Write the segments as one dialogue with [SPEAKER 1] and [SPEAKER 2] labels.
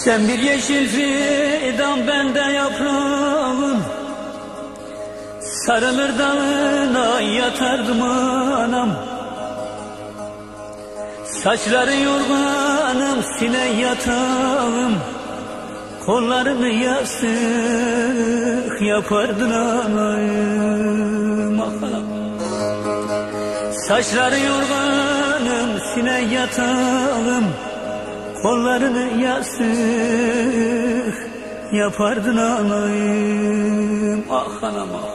[SPEAKER 1] Sen bir yeşil fidan, bende yaprağım. Sarılır dalına yatardım anam. Saçları yorganım, sine yatağım. Kollarını yastık yapardın anam. Saçları yorganım, sine yatağım. Kollarını yastık yapardın anam. Ah anam ah.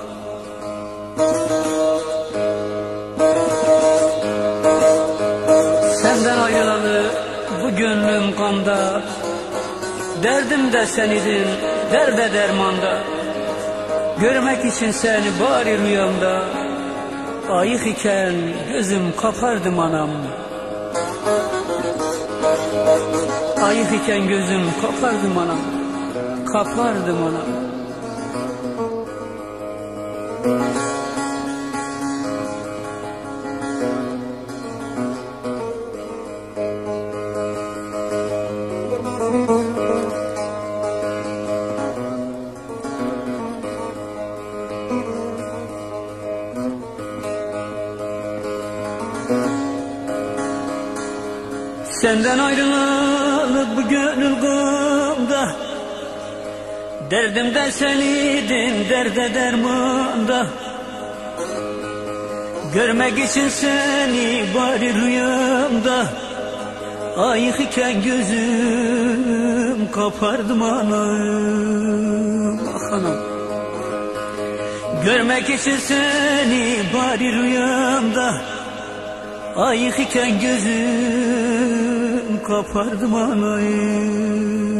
[SPEAKER 1] Senden ayrılalı bu gönlüm kanda, derdim de senidin, derde dermanda. Görmek için seni bari rüyamda, ayık iken gözüm kapardım anam. Ayık iken gözüm kapardım anam, kapardım anam. Senden ayrılalı bu gönül gamda, derdim de senidin, derde dermanda. Görmek için seni bari rüyamda, ayık iken gözüm kapardım anam. Ah anam. Görmek için seni bari rüyamda, ayık iken gözüm kapardım anam.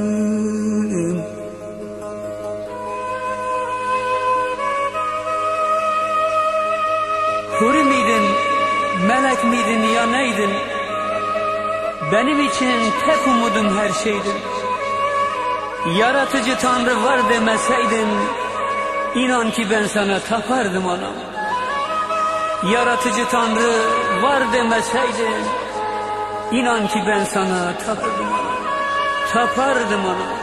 [SPEAKER 1] Huri miydin, melek miydin ya neydin? Benim için tek umudum her şeydin. Yaratıcı Tanrı var demeseydin, inan ki ben sana tapardım anam. Yaratıcı Tanrı var demeseydin, inan ki ben sana tapardım anam. Tapardım anam.